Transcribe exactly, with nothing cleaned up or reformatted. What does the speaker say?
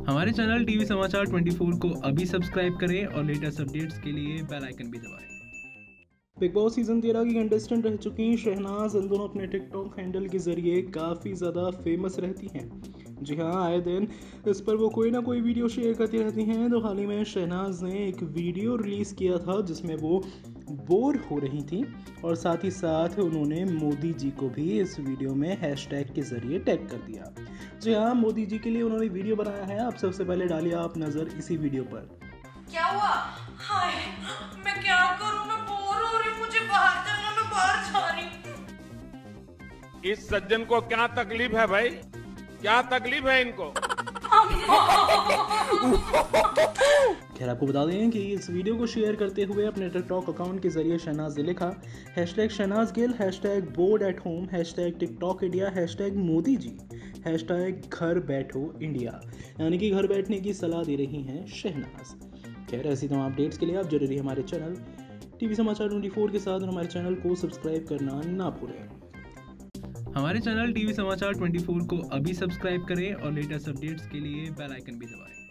हमारे channel TV समाचार चौबीस को अभी सब्सक्राइब करें और लेटेस्ट अपडेट्स के लिए बेल आइकन भी दबाएं। बिग बॉस सीजन तेरह की कंटेस्टेंट रह चुकी शहनाज इन दोनों अपने टिकटॉक हैंडल के जरिए काफ़ी ज़्यादा फेमस रहती हैं। जी हाँ, आए दिन इस पर वो कोई ना कोई वीडियो शेयर करती रहती हैं। तो हाल ही में शहनाज ने एक वीडियो रिलीज़ किया था जिसमें वो बोर हो रही थी और साथ ही साथ उन्होंने मोदी जी को भी इस वीडियो में हैशटैग के जरिए टैग कर दिया। जी हाँ, मोदी जी के लिए उन्होंने वीडियो बनाया है। आप सबसे पहले डालिए आप नज़र इसी वीडियो पर। क्या हुआ? हाय, मैं क्या करूं? मैं बोर हो रही हूं, मुझे बाहर जाना, मैं बाहर जा रही हूं। इस सज्जन को क्या तकलीफ है भाई? क्या तकलीफ है इनको? खैर, आपको बता दें कि इस वीडियो को शेयर करते हुए अपने टिकटॉक अकाउंट के जरिए शहनाज ने लिखा hashtag Shehnaaz Gill, hashtag bored at home, hashtag TikTok India, hashtag Modi ji, hashtag घर बैठो इंडिया। यानी कि घर बैठने की सलाह दे रही हैं शहनाज। खैर, ऐसी तमाम अपडेट्स के लिए आप जरूरी हमारे चैनल टीवी समाचार चौबीस के साथ और हमारे चैनल को सब्सक्राइब करना ना भूलें। हमारे चैनल टीवी समाचार चौबीस को अभी सब्सक्राइब करें और लेटेस्ट अपडेट्स के लिए बेल आइकन भी दबाएं।